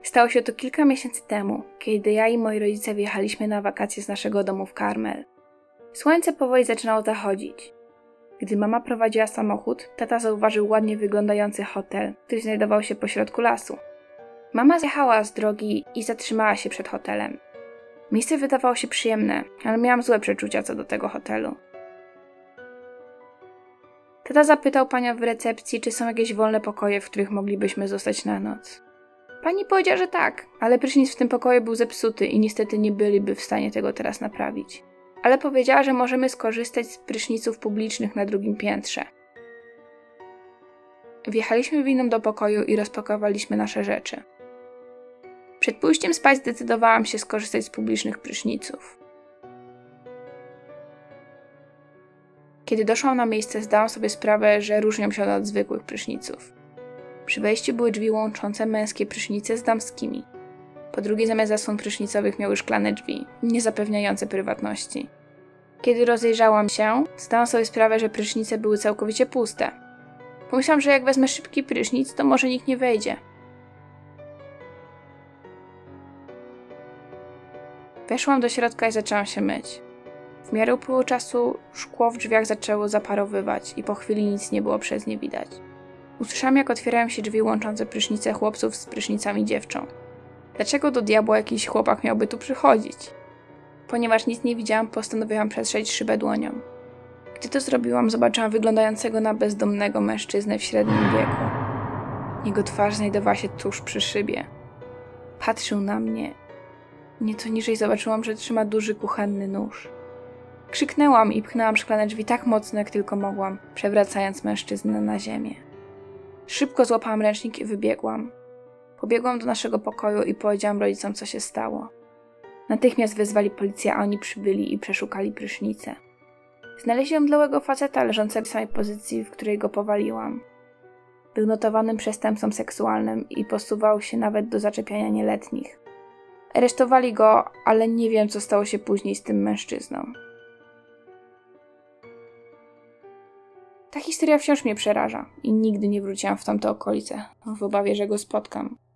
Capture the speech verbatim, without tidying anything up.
Stało się to kilka miesięcy temu, kiedy ja i moi rodzice wyjechaliśmy na wakacje z naszego domu w Carmel. Słońce powoli zaczynało zachodzić. Gdy mama prowadziła samochód, tata zauważył ładnie wyglądający hotel, który znajdował się pośrodku lasu. Mama zjechała z drogi i zatrzymała się przed hotelem. Miejsce wydawało się przyjemne, ale miałam złe przeczucia co do tego hotelu. Tata zapytał panią w recepcji, czy są jakieś wolne pokoje, w których moglibyśmy zostać na noc. Pani powiedziała, że tak, ale prysznic w tym pokoju był zepsuty i niestety nie byliby w stanie tego teraz naprawić. Ale powiedziała, że możemy skorzystać z pryszniców publicznych na drugim piętrze. Wjechaliśmy winą do pokoju i rozpakowaliśmy nasze rzeczy. Przed pójściem spać zdecydowałam się skorzystać z publicznych pryszniców. Kiedy doszłam na miejsce, zdałam sobie sprawę, że różnią się od zwykłych pryszniców. Przy wejściu były drzwi łączące męskie prysznice z damskimi. Po drugie, zamiast zasłon prysznicowych miały szklane drzwi, nie zapewniające prywatności. Kiedy rozejrzałam się, zdałam sobie sprawę, że prysznice były całkowicie puste. Pomyślałam, że jak wezmę szybki prysznic, to może nikt nie wejdzie. Weszłam do środka i zaczęłam się myć. W miarę upływu czasu szkło w drzwiach zaczęło zaparowywać i po chwili nic nie było przez nie widać. Usłyszałam, jak otwierają się drzwi łączące prysznice chłopców z prysznicami dziewcząt. Dlaczego do diabła jakiś chłopak miałby tu przychodzić? Ponieważ nic nie widziałam, postanowiłam przetrzeć szybę dłonią. Gdy to zrobiłam, zobaczyłam wyglądającego na bezdomnego mężczyznę w średnim wieku. Jego twarz znajdowała się tuż przy szybie. Patrzył na mnie. Nieco niżej zobaczyłam, że trzyma duży kuchenny nóż. Krzyknęłam i pchnęłam szklane drzwi tak mocno, jak tylko mogłam, przewracając mężczyznę na ziemię. Szybko złapałam ręcznik i wybiegłam. Pobiegłam do naszego pokoju i powiedziałam rodzicom, co się stało. Natychmiast wezwali policję, a oni przybyli i przeszukali prysznicę. Znaleźli omdlałego faceta leżącego w samej pozycji, w której go powaliłam. Był notowanym przestępcą seksualnym i posuwał się nawet do zaczepiania nieletnich. Aresztowali go, ale nie wiem, co stało się później z tym mężczyzną. Ta historia wciąż mnie przeraża i nigdy nie wróciłam w tamte okolice, w obawie, że go spotkam.